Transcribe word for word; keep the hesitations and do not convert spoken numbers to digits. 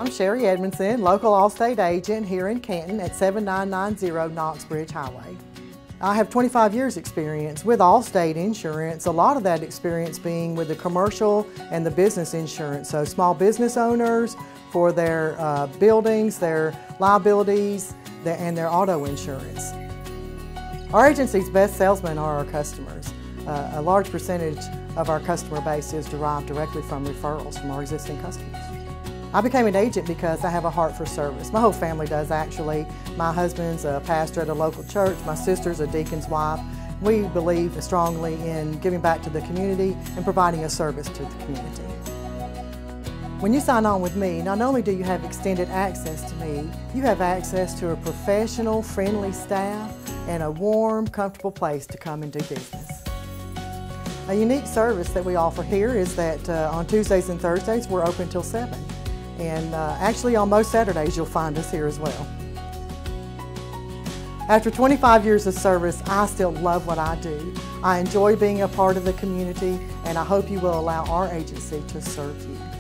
I'm Sheree Edmondson, local Allstate agent here in Canton at seven nine nine zero Knox Bridge Highway. I have twenty-five years experience with Allstate insurance, a lot of that experience being with the commercial and the business insurance, so small business owners for their uh, buildings, their liabilities, their, and their auto insurance. Our agency's best salesmen are our customers. Uh, a large percentage of our customer base is derived directly from referrals from our existing customers. I became an agent because I have a heart for service. My whole family does, actually. My husband's a pastor at a local church. My sister's a deacon's wife. We believe strongly in giving back to the community and providing a service to the community. When you sign on with me, not only do you have extended access to me, you have access to a professional, friendly staff and a warm, comfortable place to come and do business. A unique service that we offer here is that uh, on Tuesdays and Thursdays we're open till seven. And uh, actually on most Saturdays you'll find us here as well. After twenty-five years of service, I still love what I do. I enjoy being a part of the community, and I hope you will allow our agency to serve you.